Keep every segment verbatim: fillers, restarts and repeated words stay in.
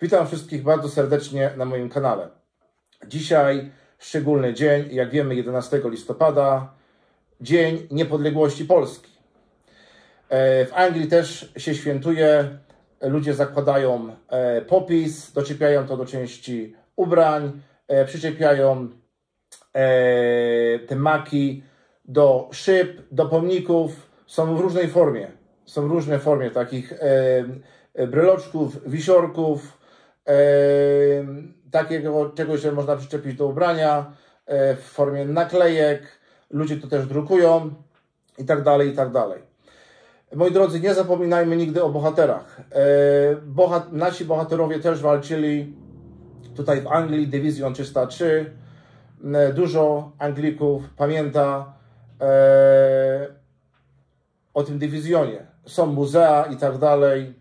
Witam wszystkich bardzo serdecznie na moim kanale. Dzisiaj szczególny dzień, jak wiemy, jedenastego listopada, Dzień Niepodległości Polski. W Anglii też się świętuje, ludzie zakładają popis, doczepiają to do części ubrań, przyczepiają te maki do szyb, do pomników, są w różnej formie. Są różne formy takich bryloczków, wisiorków, takiego czegoś, że można przyczepić do ubrania, w formie naklejek, ludzie to też drukują i tak dalej, i tak dalej. Moi drodzy, nie zapominajmy nigdy o bohaterach. Bohat nasi bohaterowie też walczyli tutaj w Anglii, Dywizjon trzysta trzy. Dużo Anglików pamięta o tym dywizjonie. Są muzea i tak dalej.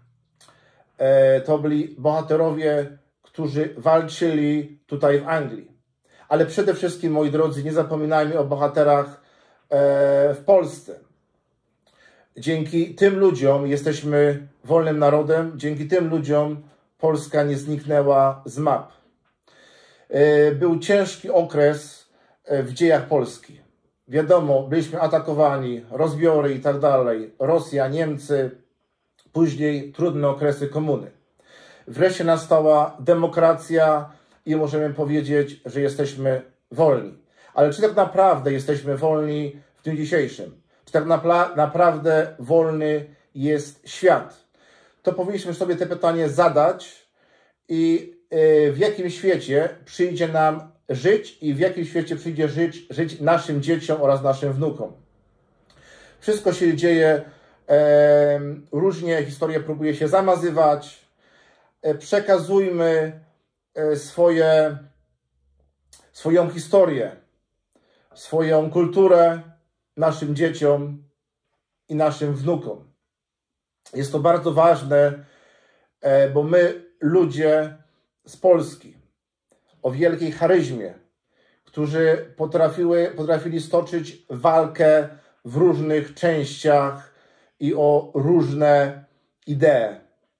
To byli bohaterowie, którzy walczyli tutaj w Anglii. Ale przede wszystkim, moi drodzy, nie zapominajmy o bohaterach w Polsce. Dzięki tym ludziom jesteśmy wolnym narodem, dzięki tym ludziom Polska nie zniknęła z map. Był ciężki okres w dziejach Polski. Wiadomo, byliśmy atakowani, rozbiory i tak dalej, Rosja, Niemcy, później trudne okresy komuny. Wreszcie nastała demokracja i możemy powiedzieć, że jesteśmy wolni. Ale czy tak naprawdę jesteśmy wolni w dniu dzisiejszym? Czy tak naprawdę wolny jest świat? To powinniśmy sobie te pytanie zadać i w jakim świecie przyjdzie nam żyć i w jakim świecie przyjdzie żyć, żyć naszym dzieciom oraz naszym wnukom. Wszystko się dzieje, e, różnie historię próbuje się zamazywać. E, przekazujmy e, swoje, swoją historię, swoją kulturę naszym dzieciom i naszym wnukom. Jest to bardzo ważne, e, bo my, ludzie z Polski, o wielkiej charyzmie, którzy potrafiły, potrafili stoczyć walkę w różnych częściach i o różne idee.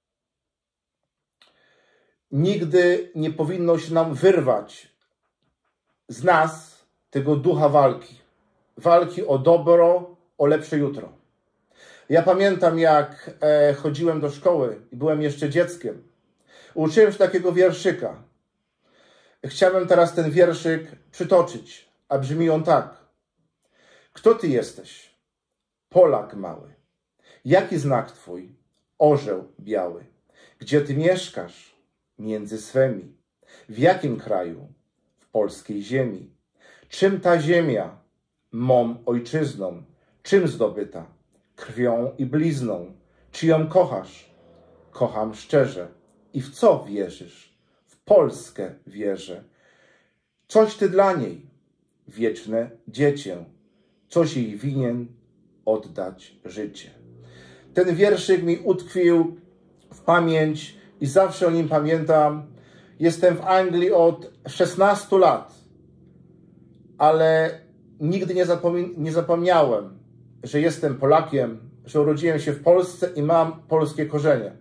Nigdy nie powinno się nam wyrwać z nas tego ducha walki. Walki o dobro, o lepsze jutro. Ja pamiętam, jak e, chodziłem do szkoły i byłem jeszcze dzieckiem. Uczyłem się takiego wierszyka. Chciałbym teraz ten wierszyk przytoczyć, a brzmi on tak. Kto ty jesteś? Polak mały. Jaki znak twój? Orzeł biały. Gdzie ty mieszkasz? Między swemi. W jakim kraju? W polskiej ziemi. Czym ta ziemia? Mą ojczyzną. Czym zdobyta? Krwią i blizną. Czy ją kochasz? Kocham szczerze. I w co wierzysz? W Polskę wierzę. Coś ty dla niej, wieczne dziecię, coś jej winien oddać życie. Ten wierszyk mi utkwił w pamięć i zawsze o nim pamiętam. Jestem w Anglii od szesnastu lat, ale nigdy nie, zapom nie zapomniałem, że jestem Polakiem, że urodziłem się w Polsce i mam polskie korzenie.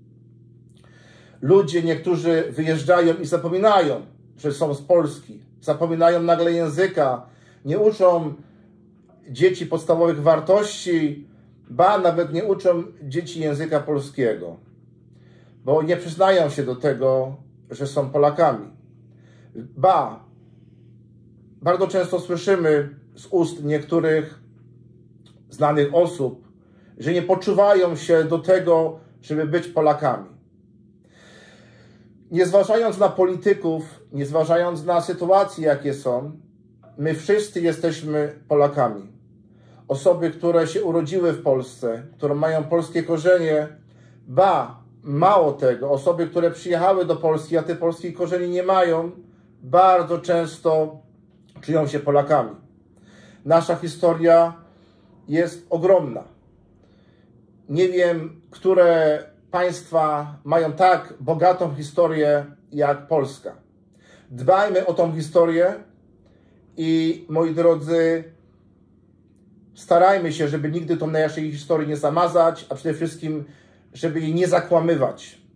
Ludzie niektórzy wyjeżdżają i zapominają, że są z Polski. Zapominają nagle języka, nie uczą dzieci podstawowych wartości, ba, nawet nie uczą dzieci języka polskiego, bo nie przyznają się do tego, że są Polakami. Ba, bardzo często słyszymy z ust niektórych znanych osób, że nie poczuwają się do tego, żeby być Polakami. Nie zważając na polityków, nie zważając na sytuacje, jakie są, my wszyscy jesteśmy Polakami. Osoby, które się urodziły w Polsce, które mają polskie korzenie, ba, mało tego, osoby, które przyjechały do Polski, a te polskie korzenie nie mają, bardzo często czują się Polakami. Nasza historia jest ogromna. Nie wiem, które państwa mają tak bogatą historię jak Polska. Dbajmy o tą historię i, moi drodzy, starajmy się, żeby nigdy tą naszej historii nie zamazać, a przede wszystkim, żeby jej nie zakłamywać.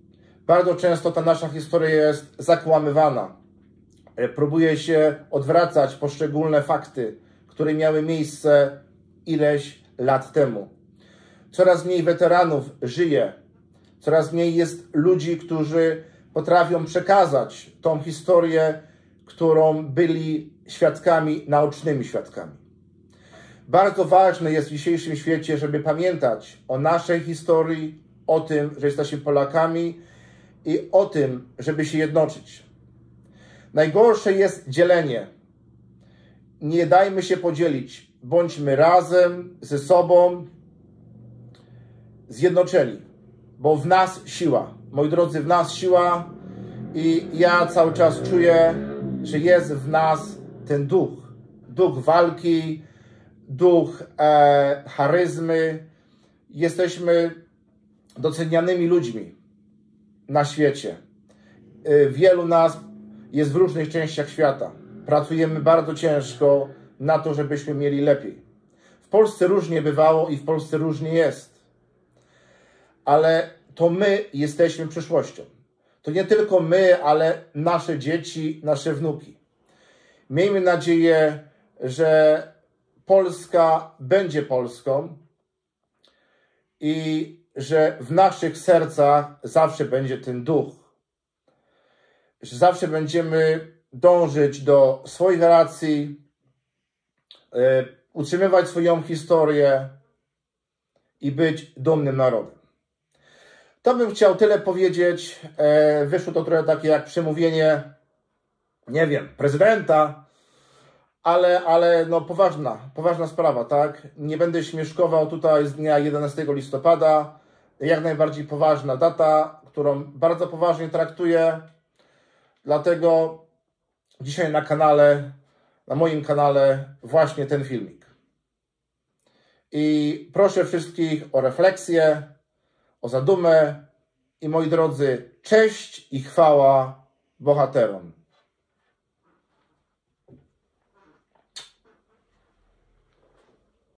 Bardzo często ta nasza historia jest zakłamywana. Próbuje się odwracać poszczególne fakty, które miały miejsce ileś lat temu. Coraz mniej weteranów żyje, coraz mniej jest ludzi, którzy potrafią przekazać tą historię, którą byli świadkami, naocznymi świadkami. Bardzo ważne jest w dzisiejszym świecie, żeby pamiętać o naszej historii, o tym, że jesteśmy Polakami i o tym, żeby się jednoczyć. Najgorsze jest dzielenie. Nie dajmy się podzielić. Bądźmy razem ze sobą, zjednoczeni, bo w nas siła. Moi drodzy, w nas siła i ja cały czas czuję, że jest w nas ten duch. Duch walki, duch e, charyzmy. Jesteśmy docenianymi ludźmi na świecie. E, wielu nas jest w różnych częściach świata. Pracujemy bardzo ciężko na to, żebyśmy mieli lepiej. W Polsce różnie bywało i w Polsce różnie jest. Ale to my jesteśmy przyszłością. To nie tylko my, ale nasze dzieci, nasze wnuki. Miejmy nadzieję, że Polska będzie Polską i że w naszych sercach zawsze będzie ten duch. Że zawsze będziemy dążyć do swoich racji, utrzymywać swoją historię i być dumnym narodem. To bym chciał tyle powiedzieć. Wyszło to trochę takie jak przemówienie, nie wiem, prezydenta, ale, ale no poważna, poważna sprawa, tak? Nie będę śmieszkował tutaj z dnia jedenastego listopada. Jak najbardziej poważna data, którą bardzo poważnie traktuję. Dlatego dzisiaj na kanale, na moim kanale właśnie ten filmik. I proszę wszystkich o refleksję, o zadumę i moi drodzy, cześć i chwała bohaterom.